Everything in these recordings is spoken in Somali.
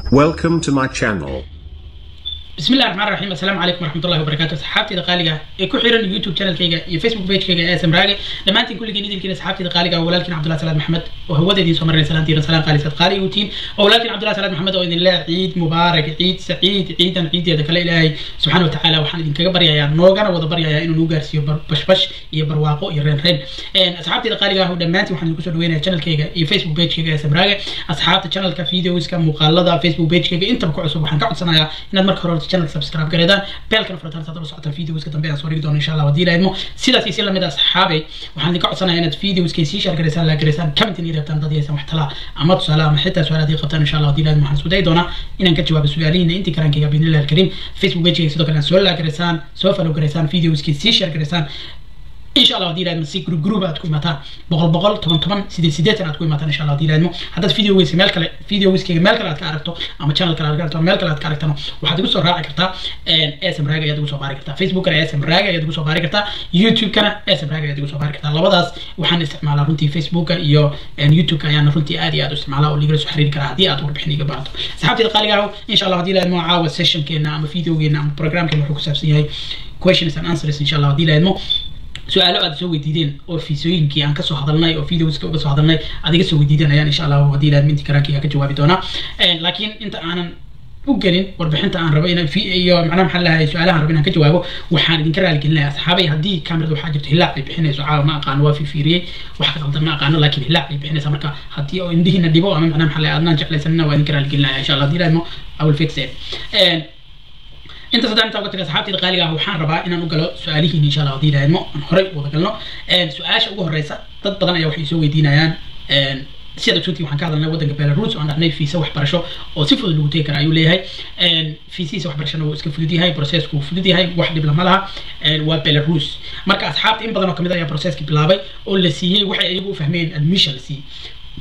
Welcome to my channel. بسم الله الرحمن الرحيم. السلام عليكم ورحمة الله وبركاته. صحابتي دقالقة كحيران يوتيوب channel كيجا يفيسبوك page كيجا اسم راجع لما أنتي كل جديد كده صحابتي دقالقة ولكن عبد الله سلام محمد وهو ده دين سمرنا سلام سلام قالي صدقالي يوتين ولكن عبد الله سلام محمد وإذن الله عيد مبارك عيد سعيد عيد يا ذكر الله سبحانه وتعالى وحنا دين كجبر يا نوجنا وضبر يا إنه نوجرس بش يبرواقو يرين أصحابتي دقالقة هو لما أنتي وحنا نكسر وين channel كيجا يفيسبوك page كيجا اسم راجع أصحابتي channel كفيديوز كمقالدة فيسبوك page كيجا أنت بكو عصب وحنا قاعد صناعة إن المركز channel سبسكرايب كريدان بيلكن فرتان صدر صوت الفيديوز كتنبيه صوري دون إن شاء الله ودي لأنه سيدا سيسير لمدة أصحابي وحنا نقعد صنع هنا فيديوز كيسي شارك رسالة لا رسالة كم تني ربطان ضدي سمح تلا أمات سلام حتى سؤال دي قبطان إن شاء الله ودي لأنه محن سوداي دونا إن نكتب جواب السؤالين أنت كران كي قبل الله الكريم فيسبوك بيجي سيدا كلام سؤال لا رسالة سوف لو رسالة فيديوز كيسي شارك رسالة إن شاء الله ودي لأنه سي جروب هتكون مثلا بقول طبعا سيدات هتكون مثلا إن شاء الله ودي لأنه هذا فيديو ويس مالك فيديو ويس كي مالك لا تعرفته أما channel كلا تعرفته مالك لا تعرفته وحد يقول راعي كرتا اسم راجع يدوس وبارك كرتا فيسبوك أنا اسم راجع يدوس وبارك كرتا يوتيوب كنا اسم راجع يدوس وبارك كرتا الله بدأ وحنا نستعمل رنتي فيسبوك يو يوتيوب كيان رنتي عادي أدوس استعماله واللي يجلس حرير كرا عادي أدور بحني قبعته سحبت القالقة إن شاء الله ودي لأنه عاوز سيشن كنا أما فيديو كنا أما برنامج كنا حكوا سبسي هاي questions and answers إن شاء الله ودي لأنه سؤال أد سوي ديدين أو في سوين كي أنك سو هذلناي أو فيديوز كي سو هذلناي أديك سوي ديدين يعني إن شاء الله ودي لازم أنت كرانك يا كجوابي دونا لكن أنت أنا وقلين وربحنت عن ربينا في يوم معنا محلها سؤالها عن ربينا كجوابه وحان دين كرالك الله أصحابي هدي كاميرا وحاجة هلا بحنا سؤال ما قانوا في فيري وحكي قدام ما قانوا لكن هلا بحنا سمرك هدي أو إنديه نديبه أمام معنا محلها أدنى جعل سنة ودين كرالك الله إن شاء الله دي لازم أول فيكس انت صدقني توقعت اصحابتي الغاليه waxaan rabaa inaan u galo su'aalihiin insha Allah hadii ilaahay aan horay u wada galno su'aasha ugu horeysa dad badan ayaa waxay soo weydiinayaan sida tuuti waxaan ka hadalnay wadanka Belarus oo aan dhahnay fiisa waxbarasho oo si fudud lagu teekar ayuu leeyahay fiisa waxbarashada oo iska fudud yahay processku fudud yahay wax dib lama laha waa Belarus marka asxaabta in badan oo kamid ah ayaa processki bilaabay oo la siiyay waxay ayagu u fahmeen admission la siiyay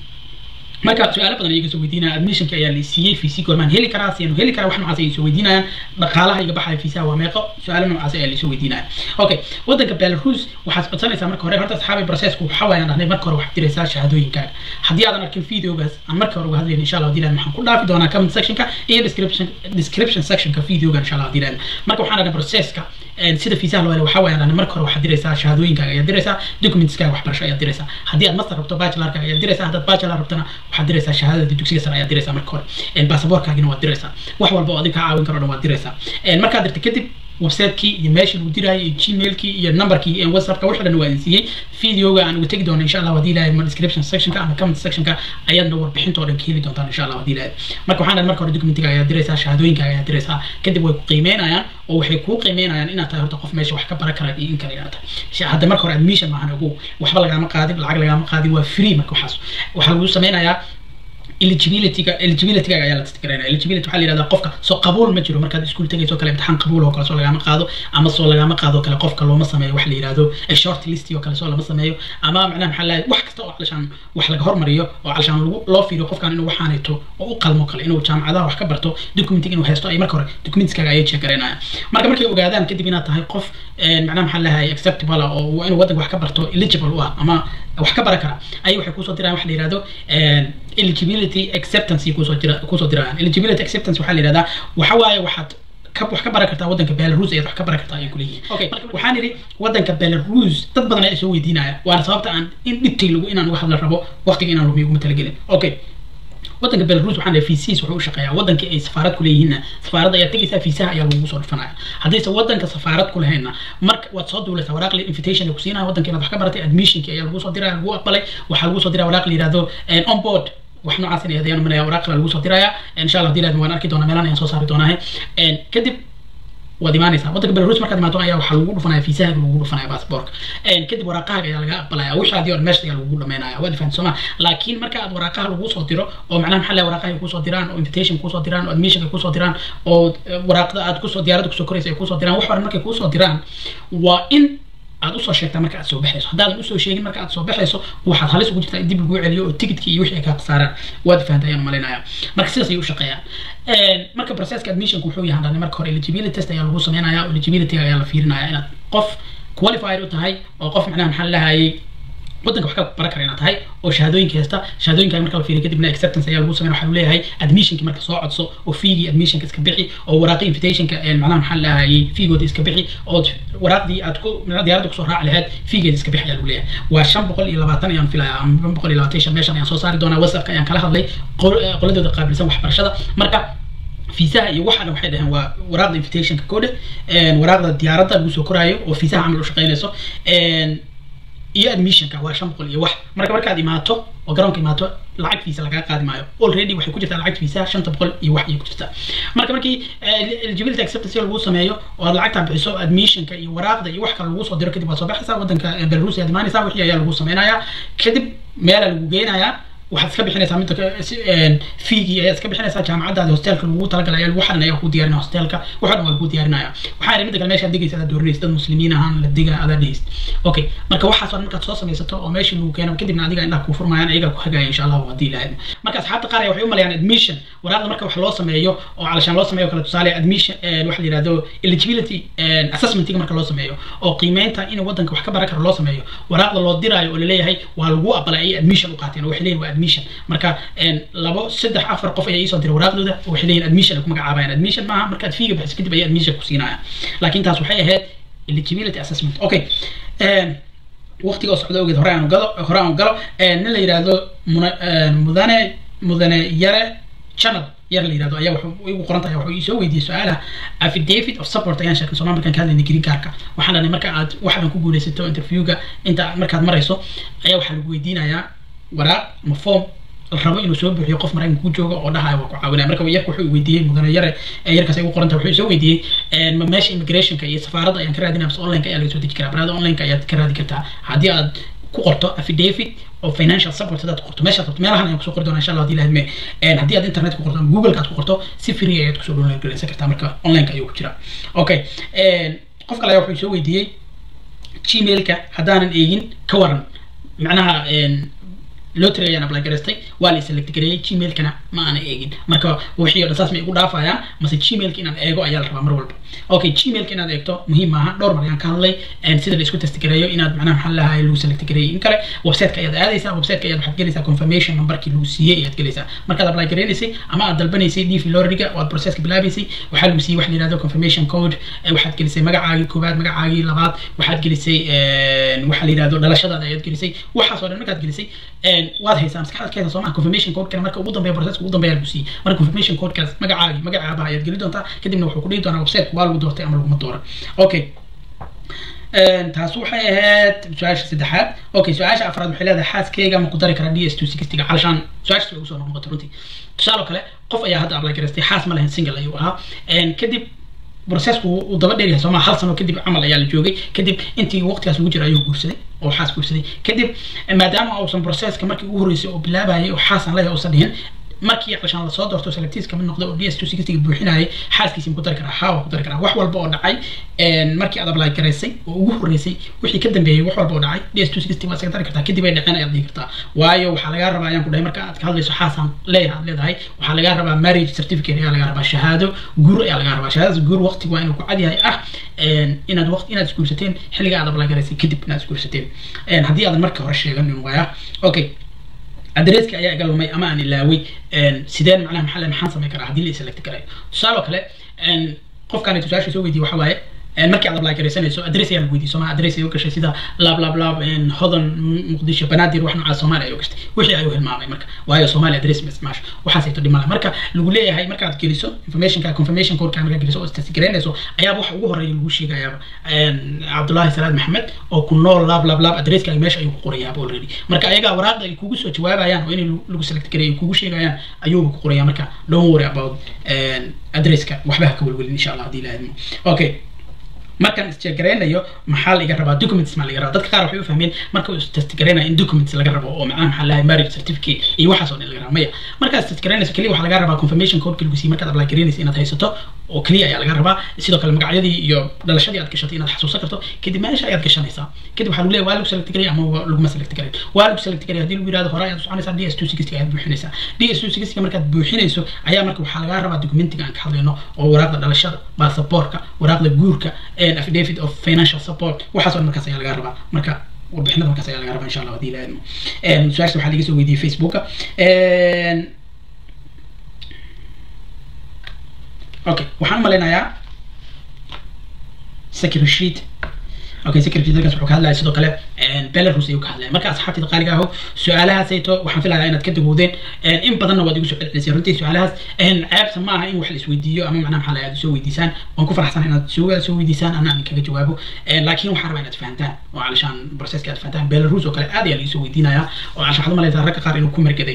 marka su'aalo badan iyaga soo weydiinayaan admissionka ayaa la siiyay fiisi goormaan heli karaa si heli karaa wax noocaas ay soo weydiinayaan dhaqaalaha iga baxay fiisa waa meeqo su'aalo noocaas ayaa la soo weydiinayaan okay wadanka Belarus waxaad codsanaysaa marka hore horta asxaabi processku waxa weeyaan dhahnay marka hore waxaad diraysaa shahaadooyinkaaga haddii aadan arkin videogaas aan marka hore uga hadlayno insha Allah diilaan waxaan ku dhaafi doonaa comment sectionka iyo description sectionka videoga insha Allah diilaan marka waxaan dhahnay processka sida fiisaha loo helo waxa weeyaan dhahnay marka hore waxaad diraysaa shahaadooyinkaaga ayaa diraysaa documentskaaga waxbarasho ayaa diraysaa haddii aad master rabto bachelorkaaga ayaa diraysaa haddaad bachelor rabtana waxaad diraysaa shahaadada dugsiga sare ayaa diraysaa marka hore baasaboorkaagina waad diraysaa wax walba oo adiga ka caawin karo waad diraysaa markaad dirtay kadib website-kii iyo meeshii lagu dirayay iyo gmail-kii iyo numberkii iyo whatsapp-ka wixii dhan waa idin siiyey videoga aan uga tegi doono insha Allah hadii ilaahay description section-ka ama comment section-ka ayaad warbixinta oo dhan ka heli doontaan insha Allah hadii ilaahay marka waxaan marka hore document-iga ayaa diraysaa shahaadooyinkaaga ayaa diraysaa kadib way ku qiimeynayaan oo waxay ku qiimeynayaan inaad tahay horta qof meesha wax ka baran kara iyo in kale inaad tahay hadda marka hore admission maahan ugu waxba lagama qaadin lacag lagama qaadin waa free marka waxaa lagu sameynayaa eligibility ayaa la tixgelinaya eligibility waxa la yiraahdaa qofka soo qabuul ma jiro markaad iskuul tagayso kale imtixaan qabuul oo kale soo lagama qaado ama soo lagama qaado kale qofka looma sameeyo wax la yiraahdo short list oo kale soo lama sameeyo ama macnaha maxaa la wax kasta oo calishan wax laga hormariyo oo calishan loo fiiriyo qofkan inuu waxaanayto oo u qalmo kale inuu jaamacadaha wax ka barto documentiga inuu haysto ay marka hore documentskaaga ay check gareynaya markay ogaadaan kadib inaad tahay qof macnaha maxaa la yahay acceptable oo inuu wadanka wax ka barto eligible u ah ama wax ka baran kara ay waxay ku soo diraan wax la yiraahdo eligibility acceptance kusoo diraan eligibility acceptance waxaa la yiraahdaa waxa waaye waxaad wax ka baran kartaa wadanka Belarus ayaad wax ka baran kartaa ayay ku leeyihiin okay waxaan yiri wadanka Belarus dad badan ay soo weydiinaya waana sababta aan in detail inaan wax la rabo waqtiga inaan lumiyo uma talagelin okay wadanka Belarus waxaan leeyahay fiisiis wuxuu u shaqeeyaa wadanka ay safaarad ku leeyihiin safaarada ayaa tagaysaa fiisaha ayaa lagu soo dhufanaya haddii wadanka safaarad ku lahayn marka waad soo duulaysaa waraaq la invitation ku siinaya wadanka inaad wax ka baratay admissionka ayaa lagu soo diraa lagu aqbalay waxa lagu soo diraa waraaq la yiraahdo on board wax noocaas in ayaan manaya waraaq lagu soo diraya insha Allah diilaan waan arki doonaa meelaan ayaan soo saari doonaa kadib وديمانيسا ودك بلروس مركز ما توعي وحلوقول فناي في سهل وقول فناي باسبورك كده ورقها يا لقى بلا وش هذه المشي يا وقول ما أنا ودي فن سما لكن مركز ورقها الوقوس صديره أو معناه محل ورقها يكون صديران أو invitation يكون صديران أو admission يكون صديران أو ورقة تكون صديران تكون كوريس يكون صديران وحوار مركز يكون صديران وإن aad u soo sheegtaa marka aad soo baxayso haddaad u soo sheegin marka aad soo baxayso waxaad halis ugu jirtaa dib lagu celiyo oo tigidkii iyo wixii ka qasaaraan waad fahantaa ayaan malaynayaa marka sidaas ayuu u shaqeeyaa marka processka admission wuxuu yahay marka hore eligibility test ayaa lagu sameynayaa eligibility ayaa la fiirinayaa inaad qof qualified u tahay oo qof macnaha maxaa la hayay waddanka wax ka baran kara inaad tahay oo shahaadooyinka haysta shahaadooyinka marka la fiiriyo kadibna acceptance ayaa lagu sameeyaa waxaa leeyahay admissionki marka soo codso oo feegii admissionka iska bixi oo waraaqi invitationka macnaha maxaa lahayay feegooda iska bixi oo waraaqdii aad ku diyaaradda kusoo raaci lahayd feegeeda iska bixi ayaa lagu leeyahay waa 520 ayaan filayaa 520 meeshan ayaan soo saari doonaa whatsappka ayaan kala hadlay qoladooda qaabilsan waxbarashada marka fiisaha iyo waxana waxay dhahaan waa waraaqda invitationka code waraaqda diyaaradda lagu soo koraayo oo fiisaha camal u shaqeynayso iyo admissionka waa 500 iyo wax markaad imaato oo garoonka imaato lacag fiisa laga qaadi maayo already waxay ku jirtaa lacag fiisa 500 iyo wax ay ku jirtaa markii eligibility acceptance lagu sameeyo oo lacagta bixiso admissionka iyo waraaqda iyo wax kale lagu soo diro kadib waa soo baxaysaa wadanka Belarus aad imaanaysaa wixii ayaa lagu sameynayaa kadib meel lagu geenayaa waxaad iska bixinaysaa mid feegi ayaad iska bixinaysaa jaamacadaada hostelka lagu talagalay lagu xalinaya ku diyaarinaya hostelka waxaan waa lagu diyaarinaya waxaan mid kale meesha digaysa doorinaysa dad muslimiin ahaan la diga ada dhigist okay marka waxaas oo markaad soo samaysato oo meesha lagu keeno kadibna adiga indhaha ku furmayaan ayaga ku hagaaya insha Allah hadii ilaahay marka asxaabta qaar waxay u maleeyaan admission waraaqda marka wax loo sameeyo oo calashan loo sameeyo kala tusaale admission waxa la yiraahdo eligibility assessment marka loo sameeyo oo qiimeynta in wadanka wax ka baran karo loo sameeyo waraaqda loo diraayo oo leeyahay waa lagu aqbalay admission u qaateen oo waxay leeyihiin admission marka 2 3 4 qof ayaa soo diray waraaqdooda waxay leeyihiin admission ku magacaabayaan admission maaha markaad fiiga bixis kadib ay admission ku siinayaan laakiin taas waxay ahayd eligibility assessment okay waqtiga socdo ogeed horaan u galo nin la yiraahdo mudane yare channel yar la yiraahdo ayaa wuxuu igu qoran tahay wuxuu soo weydiiyay su'aalaha affidavit of support ayaan sheekay Soomaaliya markaan ka hadlayay green cardka waxaan leeyahay marka aad waxaan ku guuleysato interviewga inta markaad marayso ayaa waxa lagu weydiinayaa waraaq ama form rabo inuu soo bixiyo qof Mareykanka ku jooga oo dhahayo waa ku caawinaya marka yarku wuxuu weydiiyay mudane yarkaas ay ugu qoran tahay wuxuu soo weydiiyay meesha immigrationka iyo safaaradda ayaan ka raadinaa online ayaa laga soo deji karaa barada online ayaad ka raadi kartaa haddii aad ku qorto affidavit of financial support hadaad qorto meesha qorto meelahan ayaan kusoo qori doonaa insha Allah hadii ilaahad haddii aad internet ku qorto Google ka aad ku qorto si free ayaad kusoo download galaysan kartaa marka online ayuu ku jiraa okay qof kale wuxuu soo weydiiyay gmail-ka haddaanan eegin ka waran macnaha lottery ayaan apply garaystay waa la select gareeyay gmail-kana ma aan eegin marka wixii oo taas ma igu dhaafayaan mase gmail-ka inaan eego ayaa la rabaa mar walba okay gmail-ka inaad eegto muhiim maaha dhowr mar ayaan ka hadlay sida la isku test gareeyo inaad macnaha maxaa lahaay lagu select gareeyay in kale website-ka ayaad aadaysaa website-ka ayaad waxaad gelaysaa confirmation number-kii lagu siiyay ayaad gelaysaa markaad apply gareynaysay ama aad dalbanaysay DV lottery-ga oo aad process-ka bilaabaysay waxaa lagu siiyay wax la yiraahdo confirmation code waxaad gelisay magacaagii koobaad magacaagii labaad waxaad gelisay waxa la yiraahdo dhalashadaada ayaad gelisay waxaas oo dhan markaad gelisay waad haysaa maskaxdaad ka haysaa Soomaaliya confirmation code kana marka ugu dambeeyo process ugu dambeeyo lagu siiyay marka confirmation code kaas magacaaba ayaad geli doontaa kadibna wuxuu ku dhihi doonaa website waa lagu doortay ama lagu ma dooran okay taas waxay ahayd su'aasha saddexaad okay su'aasha afraad waxay leedahay xaaskeyga ma ku dari karaa DS260 calashan su'aasha ugu soo noqotay runtii tusaale kale qof ayaa hadda apply garaystay xaas ma lahayn single ayuu ahaa kadib processku uu daba dheer yahay Soomaaliya hal sano kadib camal ayaa la joogay kadib intii waqtigaas ugu jiray ayuu guursaday oo xaas guursaday kadib maadaama uusan processka markii ugu horeysay oo bilaabayay oo xaasan leeyahay oo sadhihin markii aqshan la soo doorto selectis kamid noqdo oo DS260 buuxinayay xaaskiisa ku dari karaa xaawa ku dari karaa wax walba oo dhacay markii aad apply garaysay oo ugu horeysay wixii ka dambeeyay wax walba oo dhacay DS260 waa dari kartaa kadib ay dhaceen ayaad dhigi kartaa waayo waxa laga rabaa ayaan ku dhahay marka aad ka hadlayso xaasan leedahay waxa laga rabaa marriage certificate ayaa laga rabaa shahaado guur ayaa laga rabaa shahaado guur waqti waa inuu ku cad yahay inaad isguursateen xilliga aad apply garaysay kadib inaad isguursateen haddii aad marka hore sheeganin waaya okay adreeska ayaa iga lumay ama aan ilaaway sideen macnaha maxaan sameyn karaa haddii la select gareeyo tusaale kale qofkan ay tusaasha soo weydiiyay waxa waaye markii aad apply garaysanayso adrees ayaa lagu weydiiyay Soomaaliya adrees ay u gashay sida lab hodan muqdisho banaadir wax noocaas Soomaaliya ay u gashay wixii ay u hilmaamay marka waayo Soomaaliya adrees masmaash waxaas ay dhimala marka lagu leeyahay marka aad geliso confirmation code ka marka geliso oo test gareynayso ayaa wax ugu horeeya lagu sheegayaa Cabdullaahi Salaad Maxamed oo ku nool lab adreeska ay meesha ay ku qorayaa already marka ayaga waraaqda ay kugu soo jawaabayaan oo in lagu select gareeyo kugu sheegayaan ayuu ku qorayaa marka don't worry about adreeska waxba ka walwalin insha Allah hadii ilaahay okay markaan isjeegareynayo maxaa laga rabaa documents ma laga rabaa dadka qaar waxay u fahmeen marka uu test gareynayo in documents laga rabo oo macnaha maxaa lahayd marriage certificate iyo waxaas oo laga rabaa markaad test gareynayso kaliya waxa laga rabaa confirmation code lagu siiyay markaad apply gareynayso inaad haysato oo kaliya ayaa laga rabaa sidoo kale magacyadii iyo dhalashadii aad gashatay inaad xasuusan karto kadib meesha ayaad gashanaysaa kadib waxa lagu leeyahay waa lagu select gareey ama laguma select gareey waa lagu select gareey hadii lagu yiraahdo hore ayaad soconaysaa DS260 ayaad buuxinaysaa DS260 markaad buuxinayso ayaa marka waxa laga rabaa documentiga aan ka hadlayno oo waraaqda dhalashada passportka waraaqda guurka affidavit of financial support waxaas oo markaas ayaa laga rabaa marka warbixinada markaas ayaa laga rabaa insha allah hadii la idmo su-aasha waxaa laga soo weydiiyey facebooka okay waxaan malaynayaa secretary okay secretary dalkaas wuxuu ka hadlayaa sidoo kale Belarus ayuu ka hadlayaa marka asxaabtida qaaliga ah su'aalahaas ayto waxaan filayaa inaad ka daboodeen in badanna waad igu soo celcelisay runtii su'aalahaas ceebta ma aha in wax la isweydiiyo ama macnaha maxaa la aad soo weydiisaan waan ku faraxsanahay inaad soo weydiisaan ana aan kaga jawaabo laakiin waxaan rabaa inaad fahantaan oo علشان processka aad fahantaan Belarus oo kale aad ayaa la soo weydiinayaa oo علشان waxaad malaysaa ragga qaar inuu ku margaday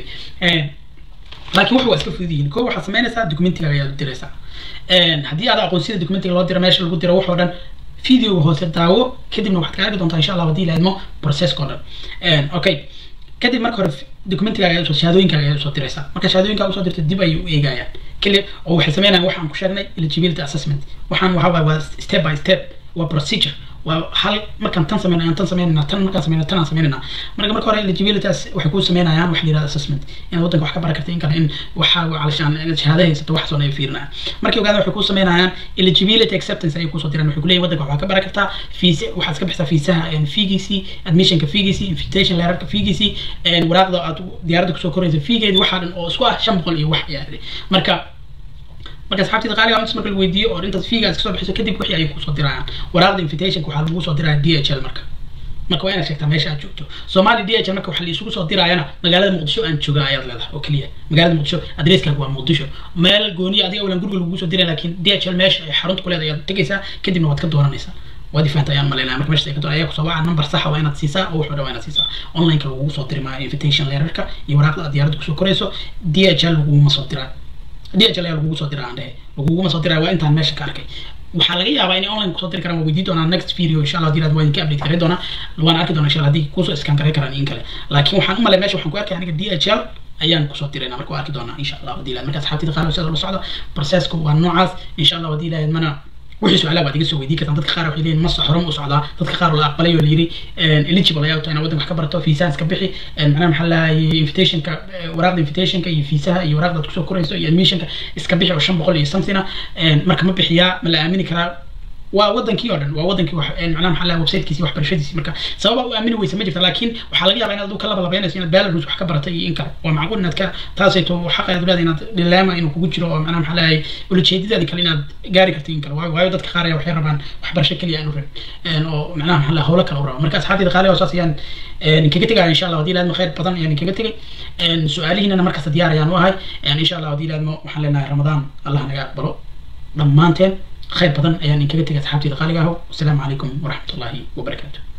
laakiin wax waa iska fududiin koo waxaad samaynaysaa documentiga ayaad diraysaa haddii aad aqoonsida documentiga loo diro meesha lagu diro wax oo dhan فيديو هو سداو كدبنا واحد كارك دونتا إن شاء الله ودي لازمه بروسيس كودر أوكي كدب مركو دوكمنتي كاجا سو شهادوين كاجا سو تريسا مركا شهادوين كاجا سو درت ديب أيو إيجايا كل أو حسمينا وحنا كشرنا eligibility assessment وحنا وحوا step by step وprocedure وحال مركان تنسمينا تنسمينا مركا هراء eligibility وحكون سمينا يعني وحدي assessment يعني وضعك وحكا بركتين كان إن وحاو علشان شهادة هي ستوحص ولا يفيرنا مركا وقاعد وحكون سمينا يعني eligibility acceptance أيكون صدرنا وحكولي وضعك وحكا بركتها في وحاسك بحث في سها يعني فيجيسي admission كفيجيسي invitation letter كفيجيسي وراقد ديارتك سو كوريز فيجي واحد أو سوا شمقل يوح يعني مركا marka asxaabtida qaaliga ah marka la weydiiyo oo inta fiigaas kasoo bixiso kadib wixii ay ku soo dirayaan waraaqda invitation waxa lagu soo diraa DHL marka waa inaad sheegtaa meesha aad joogto Soomaali DHL marka waxa la isugu soo dirayana magaalada Muqdisho aan jooga ayaad leedahay oo kaliya magaalada Muqdisho adreeskaagu waa Muqdisho meel gooni adiga awlan guriga lagu soo diray laakiin DHL meesha ay xarunta ku leedahay aad tagaysaa kadibna waad ka dooranaysaa waad fahantaan maleynaa marka meesha ay ka doonayaan ku soo waca number sax ah inaad siisaa oo wuxuu dhawaanad siisaa online ka lagu soo diray ma invitation letterka iyo waraaqda diyaaradda ku soo korayso DHL lagu ma soo diraa DHL ayaa lagu soo diraa ande lagu soo diraa waa intaan meesha ka arkay waxaa laga yaabaa in online ku soo diri karaan waa weydiin doonaa next video insha Allah diiraad waa idinka update kareyn doonaa waan arki doonaa insha Allah hadii ku soo iskaan kareyn karaan in kale laakiin waxaan u malay meesha waxaan ku arkay aniga DHL ayaan ku soo dirayna marka waa arki doonaa insha Allah diiraad marka asxaabtida qaar sida la socdo processku waa noocaas insha Allah diiraad mana wixii su'aalaha baad iga soo weydiin kartaan dadka qaar waxay leeyihiin mas xarum u socdaa dadka qaar la aqbalay oo leeyiri eligible ayaa tahay wadan wax ka barato fiisas ka bixi macnaha maxaa la invitation ka waraaqda invitation ka iyo fiisaha iyo waraaqda ku soo korayso iyo admission ka iska bixi oo 500 iyo something marka ma bixiyaa ma la aamini karaa waa wadankii oo dhan waa wadankii wax macnaha maxaa la website-kiisa wax barashadiisa marka sabab uu aamini weysa ma jirto laakiin waxa laga yaabaa inaad u kala labaynayso inaad Belarus wax ka baratay in kale waa macquul inaad ka taasayto xaq ay leedahay inaad dileema inuu kugu jiro oo macnaha maxaa la ujeedadaadi kale inaad gaari karto in kale waayo dadka qaar ayaa waxay rabaan wax barasho kaliya aanu rabin oo macnaha maxaa la hawlo kale u rabo marka asxaabtida qaaliga oo saas ayaan kaga tagay insha Allah hadii laadmo khayr badan ayaan kaga tagay su'aalihiina markaas diyaar ayaan u ahay insha Allah hadii laadmo waxaan leenahay Ramadaan Allah naga aqbalo dhamaanteen خير بدن يعني كذا تيجي تحبتي تقالي قهوة والسلام عليكم ورحمة الله وبركاته.